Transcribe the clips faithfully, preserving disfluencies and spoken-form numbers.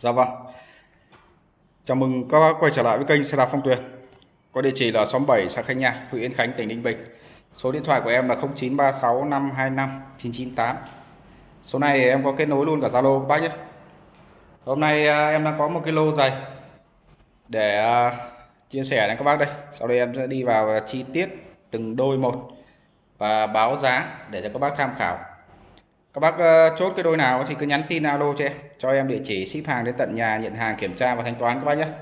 Dạ vâng. Chào mừng các bác quay trở lại với kênh xe đạp Phong Tuyền. Có địa chỉ là xóm bảy, xã Khánh Nhạc, huyện Yên Khánh, tỉnh Ninh Bình. Số điện thoại của em là không chín ba sáu năm hai năm chín chín tám. Số này em có kết nối luôn cả Zalo các bác nhé. Hôm nay em đang có một cái lô giày để chia sẻ với các bác đây. Sau đây em sẽ đi vào chi tiết từng đôi một và báo giá để cho các bác tham khảo. Các bác chốt cái đôi nào thì cứ nhắn tin alo cho em, cho em địa chỉ ship hàng đến tận nhà, nhận hàng, kiểm tra và thanh toán các bác nhé.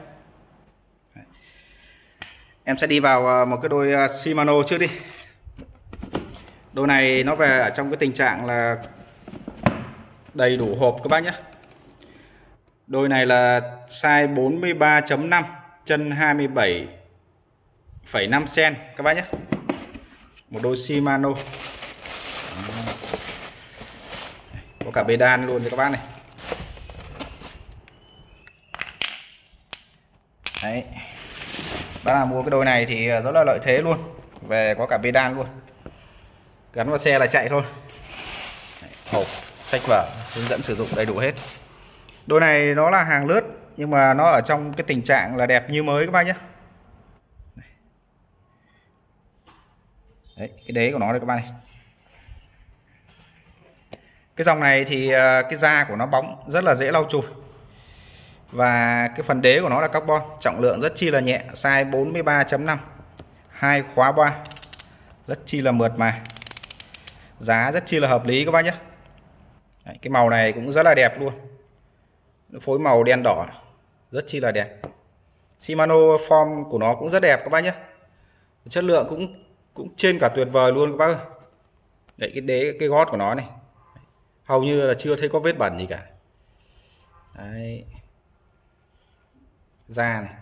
Em sẽ đi vào một cái đôi Shimano trước đi. Đôi này nó về ở trong cái tình trạng là đầy đủ hộp các bác nhé. Đôi này là size bốn mươi ba chấm năm, chân hai mươi bảy phẩy năm xen các bác nhé. Một đôi Shimano. Có cả bê đan luôn cho các bác này. Đấy. Bác nào mua cái đôi này thì rất là lợi thế luôn. Về có cả bê đan luôn. Gắn vào xe là chạy thôi. Hộp, sách vở, hướng dẫn sử dụng đầy đủ hết. Đôi này nó là hàng lướt nhưng mà nó ở trong cái tình trạng là đẹp như mới các bác nhé. Đấy, cái đế của nó đây các bác này. Cái dòng này thì cái da của nó bóng, rất là dễ lau chùi. Và cái phần đế của nó là carbon, trọng lượng rất chi là nhẹ, size bốn mươi ba chấm năm, hai khóa ba, rất chi là mượt mà. Giá rất chi là hợp lý các bác nhé. Đấy, cái màu này cũng rất là đẹp luôn. Phối màu đen đỏ, rất chi là đẹp. Shimano form của nó cũng rất đẹp các bác nhé. Chất lượng cũng cũng trên cả tuyệt vời luôn các bác ơi. Đấy, cái đế, cái gót của nó này hầu như là chưa thấy có vết bẩn gì cả. Đấy. Da này.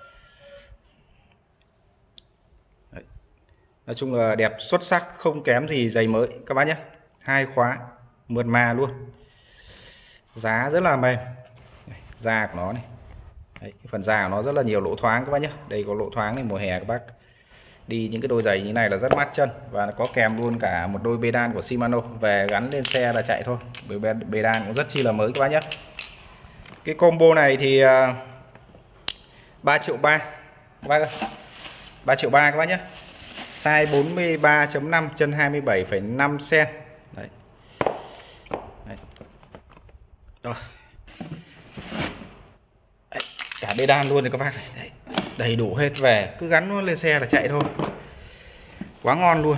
Đấy. Nói chung là đẹp xuất sắc, không kém gì giày mới các bác nhé. Hai khóa, mượt mà luôn. Giá rất là mềm. Đây, da của nó này. Đấy, cái phần da của nó rất là nhiều lỗ thoáng các bác nhé. Đây có lỗ thoáng này, mùa hè các bác đi những cái đôi giày như này là rất mát chân. Và có kèm luôn cả một đôi bê đan của Shimano, về gắn lên xe là chạy thôi. Bê đan cũng rất chi là mới các bác nhé. Cái combo này thì ba triệu ba các bác ơi. ba triệu ba các bác nhé. Size bốn mươi ba chấm năm, chân hai mươi bảy phẩy năm xen. Đấy. Đấy. Rồi. Đấy. Cả bê đan luôn rồi các bác này. Đấy. Đầy đủ hết, về cứ gắn nó lên xe là chạy thôi. Quá ngon luôn.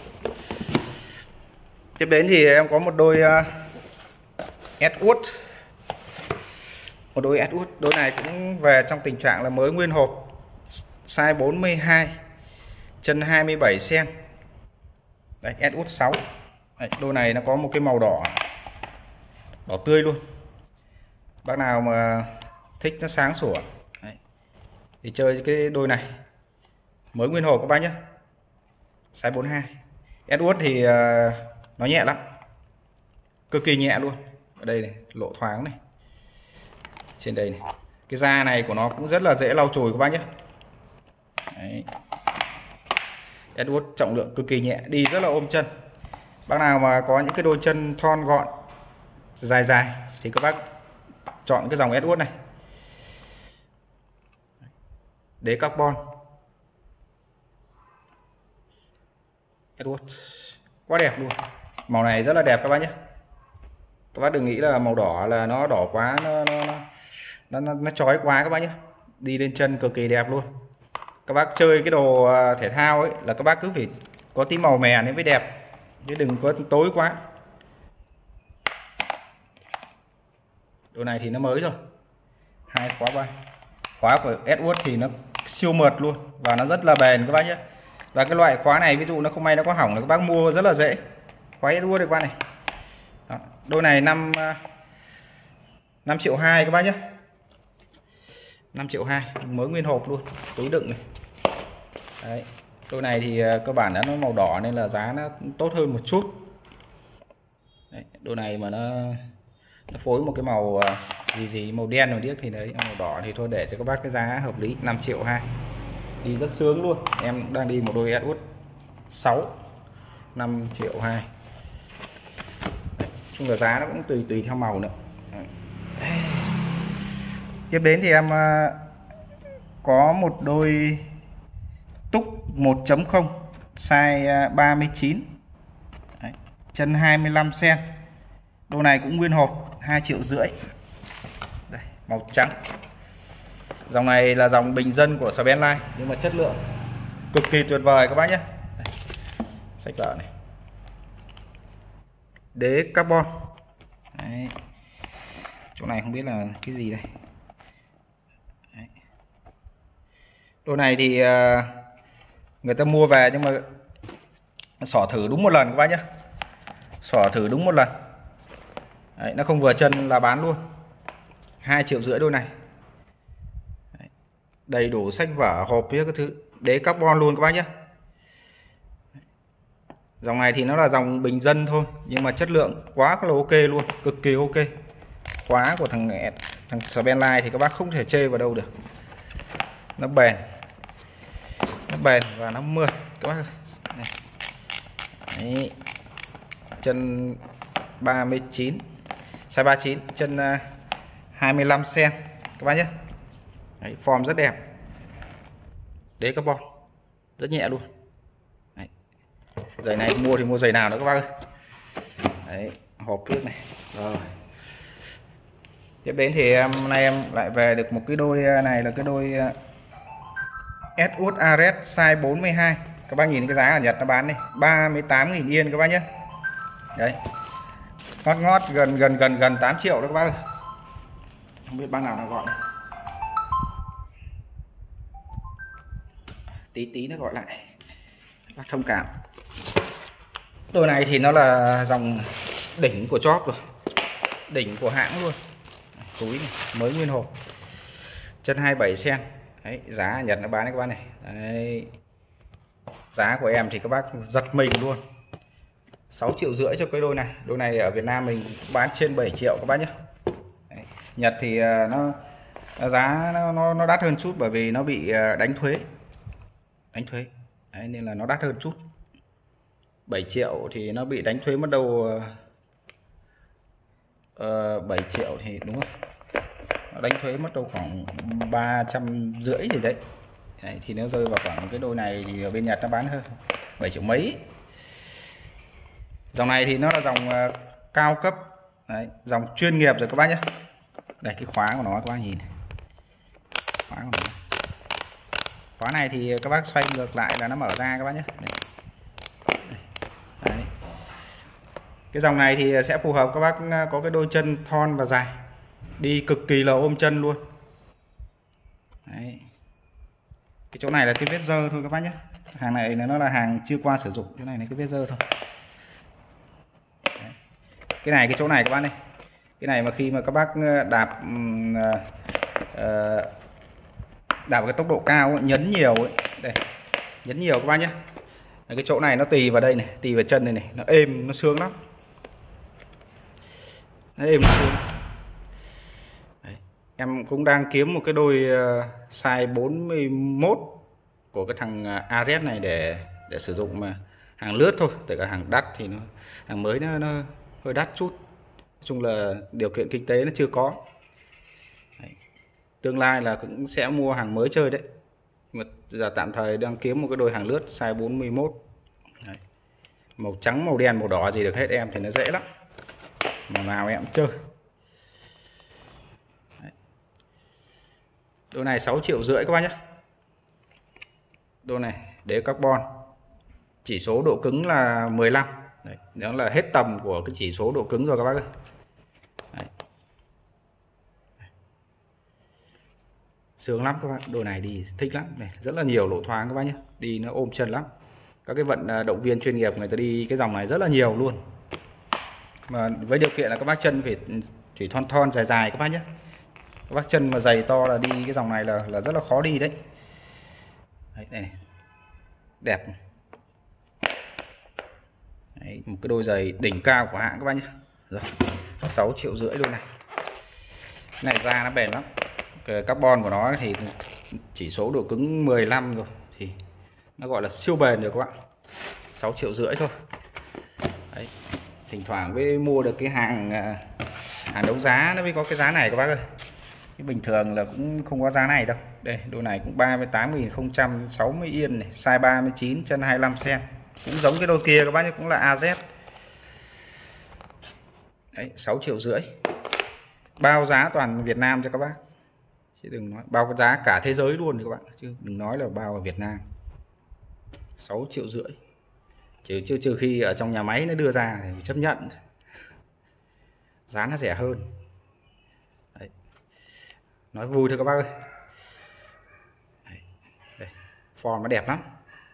Tiếp đến thì em có một đôi uh, Edward. Một đôi Edward. Đôi này cũng về trong tình trạng là mới nguyên hộp, size bốn mươi hai, chân hai mươi bảy xen. Đấy, Edward sáu. Đấy, đôi này nó có một cái màu đỏ, đỏ tươi luôn. Bác nào mà thích nó sáng sủa đấy, thì chơi cái đôi này, mới nguyên hộp các bác nhé. Size bốn mươi hai. Edward thì uh, nó nhẹ lắm, cực kỳ nhẹ luôn. Ở đây này, lộ thoáng này, trên đây này. Cái da này của nó cũng rất là dễ lau chùi các bác nhé. Đấy. Edward trọng lượng cực kỳ nhẹ, đi rất là ôm chân. Bác nào mà có những cái đôi chân thon gọn, dài dài thì các bác chọn cái dòng Edward này. Đế carbon. Edward quá đẹp luôn. Màu này rất là đẹp các bác nhé. Các bác đừng nghĩ là màu đỏ là nó đỏ quá, nó nó nó nó, nó chói quá các bác nhé. Đi lên chân cực kỳ đẹp luôn. Các bác chơi cái đồ thể thao ấy là các bác cứ phải có tí màu mè nên mới đẹp, chứ đừng có tối quá. Đồ này thì nó mới rồi, hai khóa ba. Khóa của Edward thì nó siêu mượt luôn và nó rất là bền các bác nhé. Và cái loại khóa này ví dụ nó không may nó có hỏng là các bác mua rất là dễ. Khóa Edward đây các bác này. Đó. Đôi này năm năm triệu hai các bác nhé. năm triệu hai, mới nguyên hộp luôn, túi đựng này. Đấy. Đôi này thì cơ bản đã nó màu đỏ nên là giá nó tốt hơn một chút. Đấy. Đôi này mà nó nó phối một cái màu gì gì màu đen màu điếc thì đấy, màu đỏ thì thôi để cho các bác cái giá hợp lý. Năm triệu hai, đi rất sướng luôn. Em đang đi một đôi Edward sáu, năm triệu hai. Đấy. Chung là giá nó cũng tùy tùy theo màu nữa. Đấy. Tiếp đến thì em có một đôi túc một chấm không size ba mươi chín. Đấy, chân hai mươi lăm xen. Đôi này cũng nguyên hộp, hai triệu rưỡi. Đây, màu trắng. Dòng này là dòng bình dân của Svenline nhưng mà chất lượng cực kỳ tuyệt vời các bác nhé. Đây, sách vở này. Đế carbon. Đấy. Chỗ này không biết là cái gì đây. Đấy. Đôi này thì người ta mua về nhưng mà xỏ thử đúng một lần các bác nhé. Xỏ thử đúng một lần. Đấy, nó không vừa chân là bán luôn. Hai triệu rưỡi đôi này. Đấy. Đầy đủ sách vở, hộp với các thứ. Đế carbon luôn các bác nhé. Dòng này thì nó là dòng bình dân thôi nhưng mà chất lượng quá là ok luôn, cực kỳ ok. Khóa của thằng thằng Svenline thì các bác không thể chê vào đâu được. Nó bền. Nó bền và nó mượt các bác ơi. Đấy. Chân ba mươi chín, size ba mươi chín, chân hai mươi lăm xen các bác nhé. Đấy, form rất đẹp. Đế carbon rất nhẹ luôn. Đấy. Giày này mua thì mua giày nào nữa các bác ơi. Đấy, hộp trước này. Rồi. Tiếp đến thì hôm nay em lại về được một cái đôi này là cái đôi Edward Ares size bốn mươi hai. Các bác nhìn cái giá ở Nhật nó bán đi, ba mươi tám nghìn yên các bác nhé. Đấy. Ngót ngót gần gần gần gần tám triệu đó các bác ơi. Không biết bác nào nó gọi này. Tí tí nó gọi lại. Bác thông cảm. Đôi này thì nó là dòng đỉnh của chóp rồi. Đỉnh của hãng luôn. Túi này, mới nguyên hộp. Chân hai mươi bảy xen. Đấy, giá Nhật nó bán đấy các bác này. Đấy. Giá của em thì các bác giật mình luôn. sáu triệu rưỡi cho cái đôi này. Đôi này ở Việt Nam mình bán trên bảy triệu các bác nhé. Đấy. Nhật thì nó, nó giá nó, nó nó đắt hơn chút bởi vì nó bị đánh thuế. Đánh thuế. Đấy, nên là nó đắt hơn chút. bảy triệu thì nó bị đánh thuế mất đâu uh, bảy triệu thì đúng không? Nó đánh thuế mất đâu khoảng ba trăm rưỡi gì đấy. Đấy, thì nó rơi vào khoảng cái đôi này thì ở bên Nhật nó bán hơn bảy triệu mấy. Dòng này thì nó là dòng uh, cao cấp. Đấy, dòng chuyên nghiệp rồi các bác nhé. Đây cái khóa của nó các bác nhìn này. Khóa của nó. Khóa này thì các bác xoay ngược lại là nó mở ra các bác nhé. Đấy. Đấy. Cái dòng này thì sẽ phù hợp các bác có cái đôi chân thon và dài, đi cực kỳ là ôm chân luôn. Đấy. Cái chỗ này là cái vết dơ thôi các bác nhé. Hàng này nó là hàng chưa qua sử dụng, cái này là cái vết dơ thôi. Đấy. Cái này cái chỗ này các bác này, cái này mà khi mà các bác đạp uh, đạp cái tốc độ cao ấy, nhấn nhiều ấy, đây nhấn nhiều các bác nhé. Cái chỗ này nó tì vào đây này, tì vào chân này này, nó êm, nó sướng lắm. Nó êm, nó sướng. Đấy. Em cũng đang kiếm một cái đôi uh, size bốn mươi mốt của cái thằng uh, Ares này để để sử dụng mà hàng lướt thôi, tại cả hàng đắt thì nó hàng mới nó, nó hơi đắt chút. Nói chung là điều kiện kinh tế nó chưa có. Đấy. Tương lai là cũng sẽ mua hàng mới chơi đấy. Mà giờ tạm thời đang kiếm một cái đôi hàng lướt size bốn mươi mốt. Đấy. Màu trắng, màu đen, màu đỏ gì được hết em thì nó dễ lắm. Màu nào em cũng chơi. Đấy. Đôi này sáu triệu rưỡi các bác nhé. Đôi này đế carbon. Chỉ số độ cứng là mười lăm. Đấy. Đó là hết tầm của cái chỉ số độ cứng rồi các bác ơi. Đấy. Sướng lắm các bác, đôi này đi thích lắm này, rất là nhiều lỗ thoáng các bác nhé, đi nó ôm chân lắm. Các cái vận động viên chuyên nghiệp người ta đi cái dòng này rất là nhiều luôn, mà với điều kiện là các bác chân phải thủy thon thon dài dài các bác nhé. Các bác chân mà dày to là đi cái dòng này là là rất là khó đi đấy. Đấy, này đẹp. Đấy, một cái đôi giày đỉnh cao của hãng các bác nhé. Rồi, sáu triệu rưỡi đôi này. Cái này da nó bền lắm. Cái carbon của nó thì chỉ số độ cứng mười lăm rồi thì nó gọi là siêu bền rồi các bạn. sáu triệu rưỡi thôi. Đấy. Thỉnh thoảng mới mua được cái hàng hàng đấu giá nó mới có cái giá này các bác ơi. Chứ bình thường là cũng không có giá này đâu. Đây, đôi này cũng ba mươi tám nghìn không trăm sáu mươi yên này, size ba mươi chín, chân hai mươi lăm xen. Cũng giống cái đôi kia các bác nhé, cũng là a dét. Đấy, sáu triệu rưỡi. Bao giá toàn Việt Nam cho các bác. Chứ đừng nói bao giá cả thế giới luôn thì các bạn, chứ đừng nói là bao ở Việt Nam. sáu triệu rưỡi. Trừ, trừ, trừ khi ở trong nhà máy nó đưa ra thì chấp nhận. Giá nó rẻ hơn. Đấy. Nói vui thôi các bác ơi. Đấy. Đây. Form nó đẹp lắm.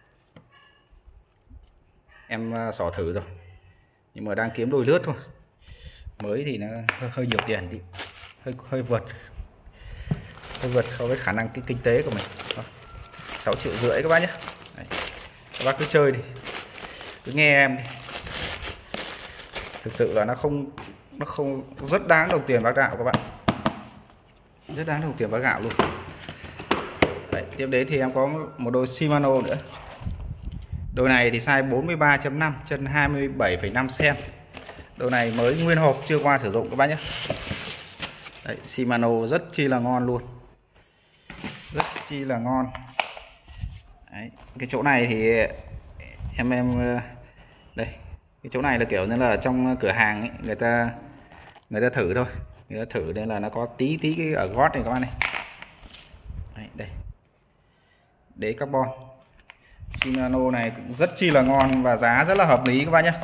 Em xỏ thử rồi. Nhưng mà đang kiếm đôi lướt thôi. Mới thì nó hơi, hơi nhiều tiền thì hơi hơi vượt. Hơi vượt so với khả năng cái kinh tế của mình. Đó. sáu triệu rưỡi các bác nhé. Đấy. Các bác cứ chơi đi. Cứ nghe em đi. Thực sự là nó không nó không rất đáng đồng tiền bác gạo các bạn. Rất đáng đồng tiền bác gạo luôn. Đấy, tiếp đến thì em có một đôi Shimano nữa. Đôi này thì size bốn mươi ba chấm năm, chân hai mươi bảy phẩy năm xen. Đôi này mới nguyên hộp chưa qua sử dụng các bác nhé. Đấy, Shimano rất chi là ngon luôn. Rất chi là ngon. Đấy, cái chỗ này thì em em đây, cái chỗ này là kiểu như là trong cửa hàng ấy, người ta người ta thử thôi, người ta thử nên là nó có tí tí cái ở gót này các bạn này. Đấy, đây. Đế carbon. Shimano này cũng rất chi là ngon và giá rất là hợp lý các bạn nhé.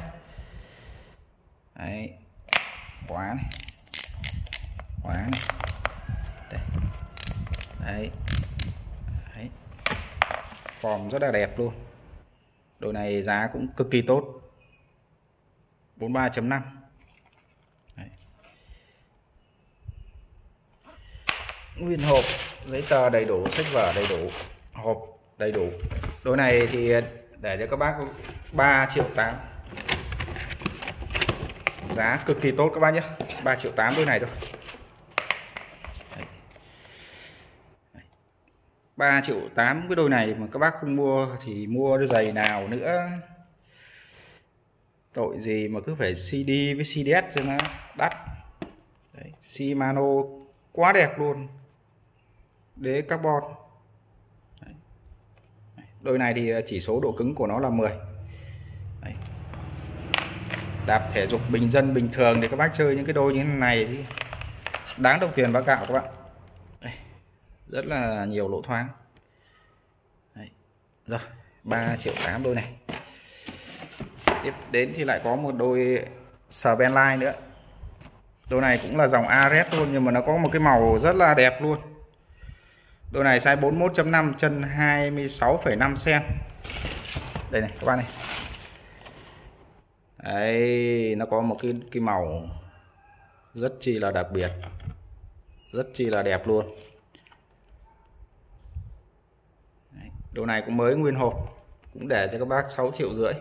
Đấy. Khóa này. Khóa này. Đây. Đấy. Đấy. Form rất là đẹp luôn. Đôi này giá cũng cực kỳ tốt. bốn mươi ba chấm năm. Nguyên hộp, giấy tờ đầy đủ, sách vở đầy đủ, hộp đầy đủ. Đôi này thì để cho các bác ba triệu tám. Giá cực kỳ tốt các bác nhé. ba triệu tám đôi này thôi. ba triệu tám cái đôi này mà các bác không mua thì mua đôi giày nào nữa. Tội gì mà cứ phải xê đê với xê đê ét cho nó đắt. Đấy, Shimano quá đẹp luôn. Đế carbon. Đấy. Đôi này thì chỉ số độ cứng của nó là mười. Đấy. Đạp thể dục bình dân bình thường thì các bác chơi những cái đôi như thế này thì đáng đồng tiền bác gạo các bạn. Đây. Rất là nhiều lỗ thoáng. Đấy. Rồi, ba triệu tám đôi này. Tiếp đến thì lại có một đôi Spenline nữa. Đôi này cũng là dòng a rét luôn, nhưng mà nó có một cái màu rất là đẹp luôn. Đôi này size bốn mươi mốt chấm năm, chân hai mươi sáu phẩy năm xen. Đây này các bạn này. Đấy, nó có một cái cái màu rất chi là đặc biệt. Rất chi là đẹp luôn. Đấy, đôi này cũng mới nguyên hộp, cũng để cho các bác sáu triệu rưỡi.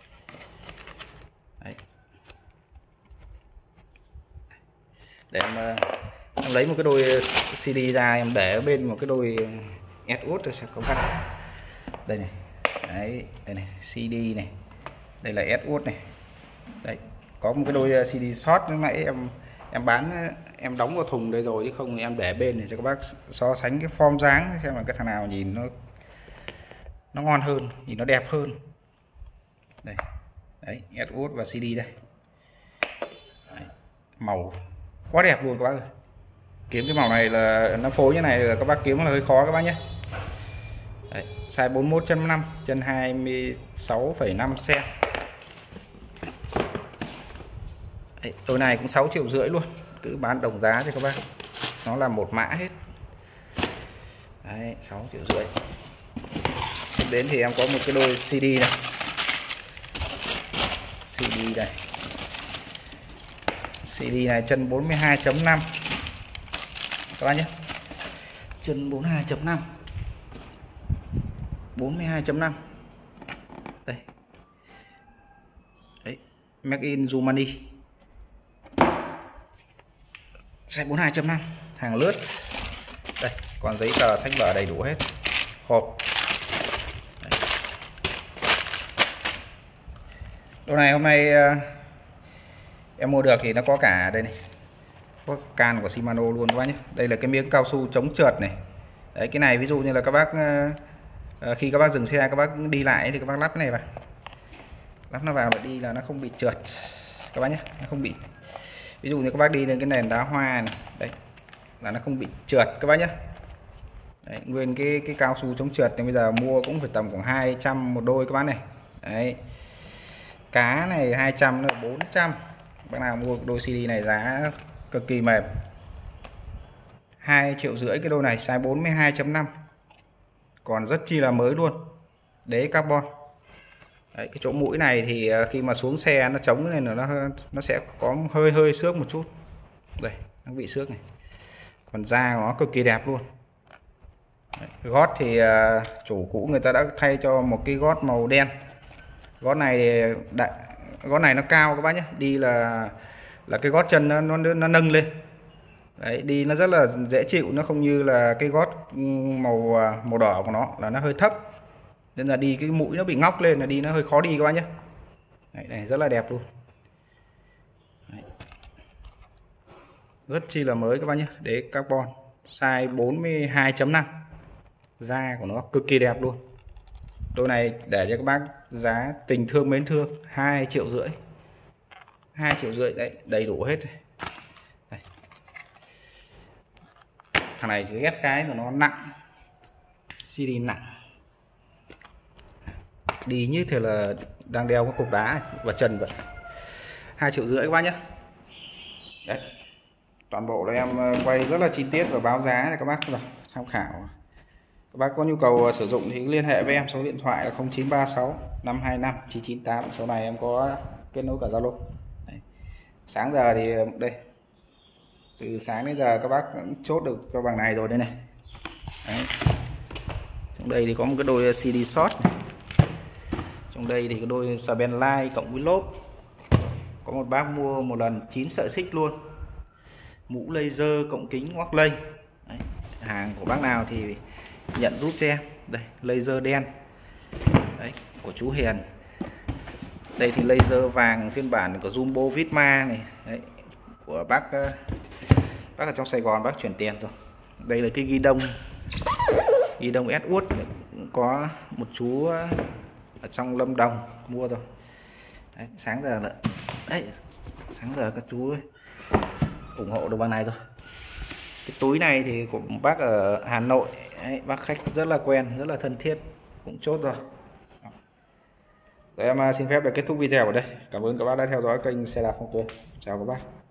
Đấy. Để em, em lấy một cái đôi xê đê ra, em để ở bên một cái đôi Edwood rồi sẽ có phát. Đây này. Đấy, đây này, xê đê này. Đây là Edwood này. Đấy, có một cái đôi xê đê short lúc nãy em em bán, em đóng vào thùng đây rồi chứ không thì em để bên này cho các bác so sánh cái form dáng xem là cái thằng nào nhìn nó nó ngon hơn, nhìn nó đẹp hơn. Đây. Đấy, Edwood và xê đê đây. Đấy, màu quá đẹp luôn các bác ơi. Kiếm cái màu này là nó phối như này là các bác kiếm là hơi khó các bác nhé. Đấy, size bốn mươi mốt chấm năm, chân hai mươi sáu phẩy năm xen. Đấy, đôi này cũng sáu triệu rưỡi luôn, cứ bán đồng giá cho các bác. Nó là một mã hết. Đấy, sáu triệu rưỡi. Tiếp đến thì em có một cái đôi xê đê này. xê đê đây. xê đê này chân bốn mươi hai chấm năm các bác nhé. Chân bốn mươi hai chấm năm, bốn mươi hai chấm năm. Đây. Đấy, Made in Germany. Size bốn mươi hai chấm năm, hàng lướt. Đây, còn giấy tờ sách vở đầy đủ hết. Hộp. Đấy. Đôi này hôm nay em mua được thì nó có cả đây này. có can của Shimano luôn các bác nhé. Đây là cái miếng cao su chống trượt này. Đấy, cái này ví dụ như là các bác uh, khi các bác dừng xe, các bác đi lại thì các bác lắp cái này vào, lắp nó vào và đi là nó không bị trượt các bác nhé, nó không bị, ví dụ như các bác đi lên cái nền đá hoa này, đấy là nó không bị trượt các bác nhé. Đấy, nguyên cái cái cao su chống trượt thì bây giờ mua cũng phải tầm khoảng hai trăm một đôi các bác này. Đấy, cá này hai trăm nữa bốn trăm. Bác nào mua đôi xê đê này giá cực kỳ mềm, hai triệu rưỡi cái đôi này, size bốn mươi hai chấm năm, còn rất chi là mới luôn, đế carbon. Đấy, cái chỗ mũi này thì khi mà xuống xe nó chống nên là nó nó sẽ có hơi hơi xước một chút, đây nó bị xước này, còn da của nó cực kỳ đẹp luôn. Đấy, gót thì uh, chủ cũ người ta đã thay cho một cái gót màu đen. Gót này thì đại, gót này nó cao các bác nhé, đi là là cái gót chân nó nó, nó nâng lên. Đấy, đi nó rất là dễ chịu, nó không như là cái gót màu màu đỏ của nó là nó hơi thấp, nên là đi cái mũi nó bị ngóc lên là đi nó hơi khó đi các bác nhé. Đấy, này rất là đẹp luôn. Đấy, rất chi là mới các bác nhé, đế carbon, size bốn mươi hai chấm năm, da của nó cực kỳ đẹp luôn. Đôi này để cho các bác giá tình thương mến thương, hai triệu rưỡi, hai triệu rưỡi đấy, đầy đủ hết. Đây. Thằng này chỉ ghét cái của nó nặng, xê đê nặng, đi như thế là đang đeo cái cục đá và chân vậy. Hai triệu rưỡi các bác nhé. Đấy, toàn bộ là em quay rất là chi tiết và báo giá để các bác tham khảo. Các bác có nhu cầu sử dụng thì liên hệ với em, số điện thoại là không chín ba sáu năm hai năm chín chín tám. Sau này em có kết nối cả Zalo. Sáng giờ thì đây, từ sáng đến giờ các bác cũng chốt được cho bằng này rồi đây này. Đấy. Trong đây thì có một cái đôi xê đê short này. Trong đây thì cái đôi Sabenline cộng với lốp. Có một bác mua một lần chín sợi xích luôn. Mũ laser cộng kính ngoắc lây. Đấy. Hàng của bác nào thì nhận giúp cho em. Đây, laser đen. Đấy, của chú Hiền. Đây thì laser vàng phiên bản của Jumbo Visma này. Đấy, của bác bác ở trong Sài Gòn, bác chuyển tiền rồi. Đây là cái ghi đông, ghi đông Edward, có một chú ở trong Lâm Đồng mua rồi. Đấy, sáng giờ là đấy, sáng giờ các chú ấy ủng hộ được bằng này rồi. Cái túi này thì của bác ở Hà Nội, đấy, bác khách rất là quen, rất là thân thiết, cũng chốt rồi. Rồi em xin phép được kết thúc video ở đây. Cảm ơn các bác đã theo dõi kênh Xe Đạp Phong Tuyền. Chào các bác.